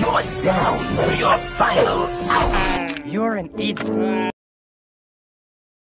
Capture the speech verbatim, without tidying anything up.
You're down to your final hour. You're an idiot.